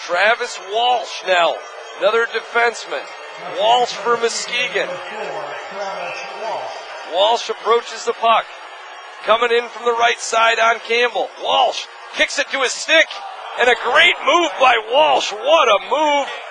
Travis Walsh now, another defenseman. Walsh for Muskegon. Walsh approaches the puck. Coming in from the right side on Campbell. Walsh kicks it to his stick. And a great move by Walsh. What a move